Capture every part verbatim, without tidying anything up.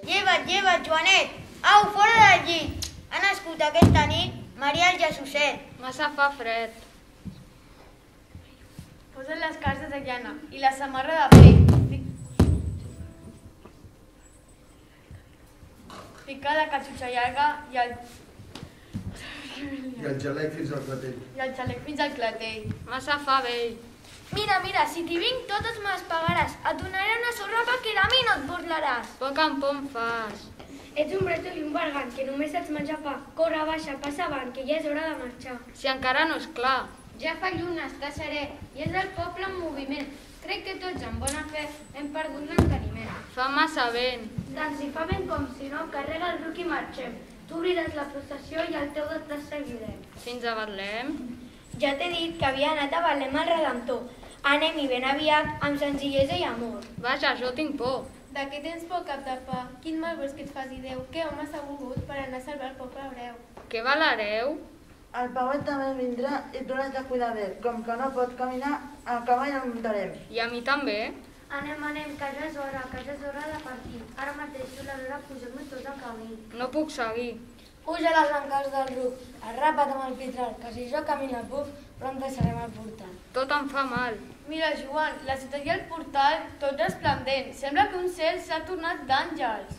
Lleva't, lleva't, Joanet! Au, fora del llit! Ha nascut aquesta nit Maria el Jesuset. Massa fa fred. Posa't les calces de llana i la samarra de pell. Fica la catxutxa llarga i el... I el xalec fins al clatell. i el xalec fins al clatell. Massa fa vell. Mira, mira, si t'hi vinc totes me'ls pagaràs. Et donaré una sorrapa que de mi no et burlaràs. Poc en poc fas. Ets un bretol i un bargant, que només saps menjar pa. Corre, baixa, passa avant, que ja és hora de marxar. Si encara no és clar. Ja fa lluna, està serè, i és el poble en moviment. Crec que tots, amb bona fe, hem perdut l'enteniment. Fa massa vent. Doncs si fa vent com si no, carrega el ruc i marxem. Tu obriràs la processió i el teu de seguirem. Fins a Betlem. Ja t'he dit que havia anat a Betlem al Redemptor. Anem-hi ben aviat, amb senzillesa i amor. Vaja, jo tinc por. De què tens por, cap de pa? Quin mal vols que et faci Déu? Què home s'ha volgut per anar a salvar el poble hebreu? Què valereu? El Pauet també vindrà i tu l'has de cuidar bé. Com que no pot caminar, el cavall el muntarem. I a mi també. Anem, anem, que ja és hora, que ja és hora de partir. Ara mateix, tu la veure, posem-nos tots al cavall. No puc seguir. Puja les branques del ruc, arrapa't amb el pitral, que si jo camino al buf, pront deixarem el portal. Tot em fa mal. Mira, Joan, la ciutat i el portal, tot resplendent. Sembla que un cel s'ha tornat d'àngels.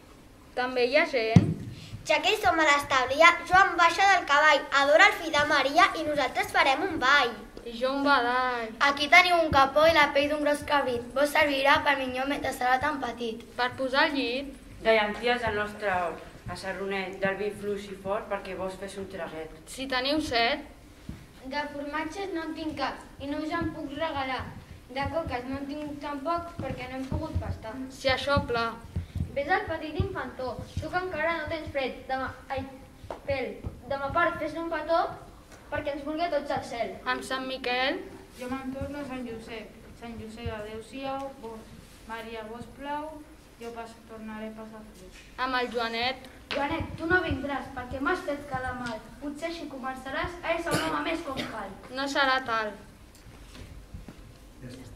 També hi ha gent? Ja que hi som a l'estable, Joan baixa del cavall, adora el fill de Maria i nosaltres farem un ball. I jo un badall. Aquí teniu un capó i la pell d'un gros cabrit. Vos servirà per minyó mentre serà tan petit. Per posar al llit? De llenties al nostre assarronet, del vi fluix i fort perquè vos fes un traguet. Si teniu set. De formatges no en tinc cap i no us en puc regalar. De coques no en tinc tampoc perquè no hem pogut pastar. Si això pla. Ves al petit infantó, tu que encara no tens fred. Demà, ai, pèl, demà part fes-ne un petó perquè ens vulgui tots al cel. Amb Sant Miquel? Jo me'n torno a Sant Josep. Sant Josep, adeu-siau, Maria, vos plau, jo pas, tornaré a passar fred. Amb el Joanet? Joanet, tu no vindràs perquè m'has fet cada mal. Potser així començaràs a ésser un home més com cal. No serà tal. Ja està.